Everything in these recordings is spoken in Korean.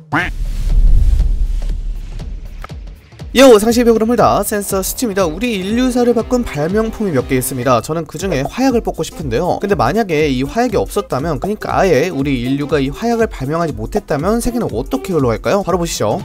상시배우랍니다. 센서 스치입니다. 우리 인류사를 바꾼 발명품이 몇 개 있습니다. 저는 그 중에 화약을 뽑고 싶은데요. 근데 만약에 이 화약이 없었다면, 그러니까 아예 우리 인류가 이 화약을 발명하지 못했다면 세계는 어떻게 흘러갈까요? 바로 보시죠.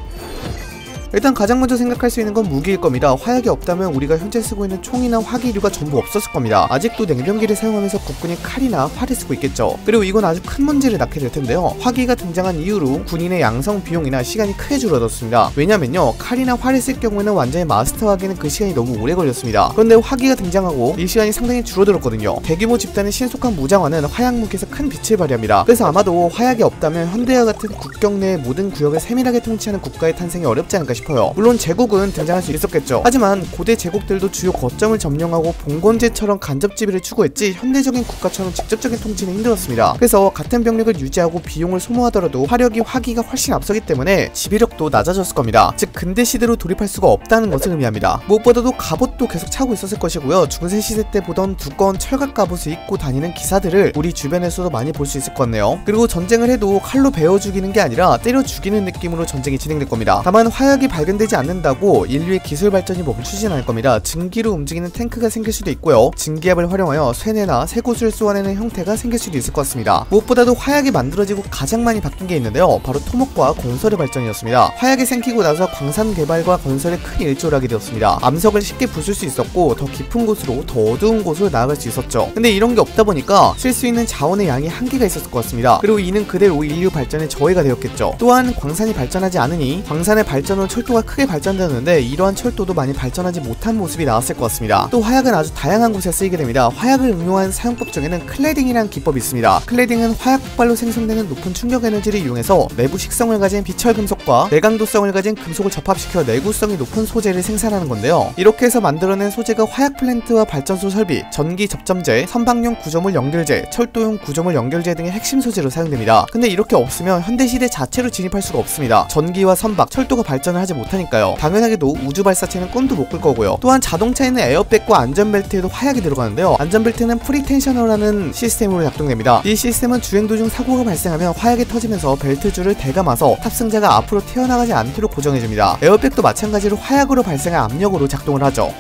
일단 가장 먼저 생각할 수 있는 건 무기일 겁니다. 화약이 없다면 우리가 현재 쓰고 있는 총이나 화기류가 전부 없었을 겁니다. 아직도 냉병기를 사용하면서 국군이 칼이나 활을 쓰고 있겠죠. 그리고 이건 아주 큰 문제를 낳게 될 텐데요. 화기가 등장한 이후로 군인의 양성 비용이나 시간이 크게 줄어들었습니다. 왜냐면요, 칼이나 활을 쓸 경우에는 완전히 마스터하기는 그 시간이 너무 오래 걸렸습니다. 그런데 화기가 등장하고 이 시간이 상당히 줄어들었거든요. 대규모 집단의 신속한 무장화는 화약 무기에서 큰 빛을 발휘합니다. 그래서 아마도 화약이 없다면 현대와 같은 국경 내의 모든 구역을 세밀하게 통치하는 국가의 탄생이 어렵지 않을까 싶어요. 물론 제국은 등장할 수 있었겠죠. 하지만 고대 제국들도 주요 거점을 점령하고 봉건제처럼 간접 지배를 추구했지 현대적인 국가처럼 직접적인 통치는 힘들었습니다. 그래서 같은 병력을 유지하고 비용을 소모하더라도 화력이 화기가 훨씬 앞서기 때문에 지배력도 낮아졌을 겁니다. 즉 근대 시대로 돌입할 수가 없다는 것을 의미합니다. 무엇보다도 갑옷도 계속 차고 있었을 것이고요. 중세 시대 때 보던 두꺼운 철갑 갑옷을 입고 다니는 기사들을 우리 주변에서도 많이 볼 수 있을 것 같네요. 그리고 전쟁을 해도 칼로 베어 죽이는 게 아니라 때려 죽이는 느낌으로 전쟁이 진행될 겁니다. 다만 화약이 발견되지 않는다고 인류의 기술 발전이 멈추진 않을 겁니다. 증기로 움직이는 탱크가 생길 수도 있고요. 증기압을 활용하여 쇠뇌나 쇠구슬을 쏘아내는 형태가 생길 수도 있을 것 같습니다. 무엇보다도 화약이 만들어지고 가장 많이 바뀐 게 있는데요. 바로 토목과 건설의 발전이었습니다. 화약이 생기고 나서 광산 개발과 건설에 큰 일조를 하게 되었습니다. 암석을 쉽게 부술 수 있었고 더 깊은 곳으로, 더 어두운 곳으로 나아갈 수 있었죠. 근데 이런 게 없다 보니까 쓸 수 있는 자원의 양이 한계가 있었을 것 같습니다. 그리고 이는 그대로 인류 발전의 저해가 되었겠죠. 또한 광산이 발전하지 않으니 광산의 발전으로 철도가 크게 발전되었는데 이러한 철도도 많이 발전하지 못한 모습이 나왔을 것 같습니다. 또 화약은 아주 다양한 곳에 쓰이게 됩니다. 화약을 응용한 사용법 중에는 클레딩이라는 기법이 있습니다. 클레딩은 화약 폭발로 생성되는 높은 충격 에너지를 이용해서 내부 식성을 가진 비철금속과 내강도성을 가진 금속을 접합시켜 내구성이 높은 소재를 생산하는 건데요. 이렇게 해서 만들어낸 소재가 화약 플랜트와 발전소 설비, 전기 접점재, 선박용 구조물 연결재, 철도용 구조물 연결재 등의 핵심 소재로 사용됩니다. 근데 이렇게 없으면 현대시대 자체로 진입할 수가 없습니다. 전기와 선박, 철도가 발전을 하지 못하니까요. 당연하게도 우주 발사체는 꿈도 못 꿀 거고요. 또한 자동차에는 에어백과 안전벨트에도 화약이 들어가는데요. 안전벨트는 프리텐셔너라는 시스템으로 작동됩니다. 이 시스템은 주행 도중 사고가 발생하면 화약이 터지면서 벨트줄을 대감아서 탑승자가 앞으로 튀어나가지 않도록 고정해줍니다. 에어백도 마찬가지로 화약으로 발생한 압력으로 작동을 하죠.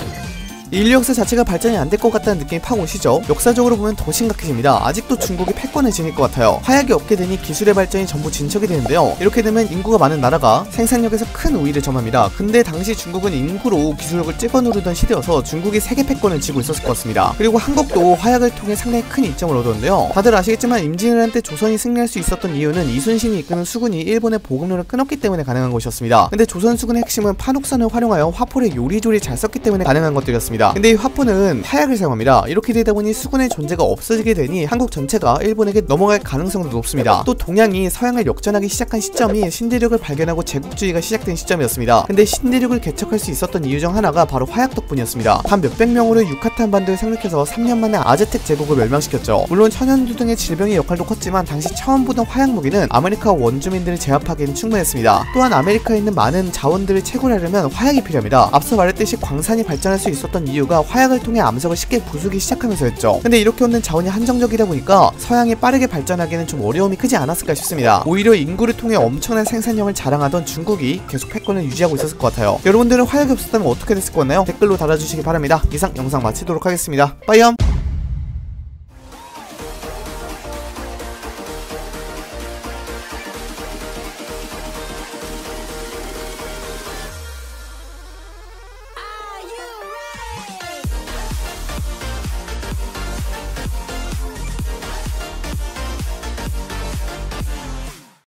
인류 역사 자체가 발전이 안 될 것 같다는 느낌이 팍 오시죠? 역사적으로 보면 더 심각해집니다. 아직도 중국이 패권을 지닐 것 같아요. 화약이 없게 되니 기술의 발전이 전부 진척이 되는데요. 이렇게 되면 인구가 많은 나라가 생산력에서 큰 우위를 점합니다. 근데 당시 중국은 인구로 기술력을 찍어 누르던 시대여서 중국이 세계 패권을 쥐고 있었을 것 같습니다. 그리고 한국도 화약을 통해 상당히 큰 이점을 얻었는데요. 다들 아시겠지만 임진왜란 때 조선이 승리할 수 있었던 이유는 이순신이 이끄는 수군이 일본의 보급로를 끊었기 때문에 가능한 것이었습니다. 근데 조선 수군의 핵심은 판옥선을 활용하여 화포를 요리조리 잘 썼기 때문에 가능한 것들이었습니다. 근데 이 화포는 화약을 사용합니다. 이렇게 되다 보니 수군의 존재가 없어지게 되니 한국 전체가 일본에게 넘어갈 가능성도 높습니다. 또 동양이 서양을 역전하기 시작한 시점이 신대륙을 발견하고 제국주의가 시작된 시점이었습니다. 근데 신대륙을 개척할 수 있었던 이유 중 하나가 바로 화약 덕분이었습니다. 단 몇백 명으로 유카탄 반도에 상륙해서 3년 만에 아즈텍 제국을 멸망시켰죠. 물론 천연두 등의 질병의 역할도 컸지만 당시 처음 보던 화약 무기는 아메리카 원주민들을 제압하기에는 충분했습니다. 또한 아메리카에 있는 많은 자원들을 채굴하려면 화약이 필요합니다. 앞서 말했듯이 광산이 발전할 수 있었던 이유가 화약을 통해 암석을 쉽게 부수기 시작하면서였죠. 근데 이렇게 얻는 자원이 한정적이다 보니까 서양이 빠르게 발전하기에는 좀 어려움이 크지 않았을까 싶습니다. 오히려 인구를 통해 엄청난 생산력을 자랑하던 중국이 계속 패권을 유지하고 있었을 것 같아요. 여러분들은 화약이 없었다면 어떻게 됐을 것 같나요? 댓글로 달아주시기 바랍니다. 이상 영상 마치도록 하겠습니다. 빠이염!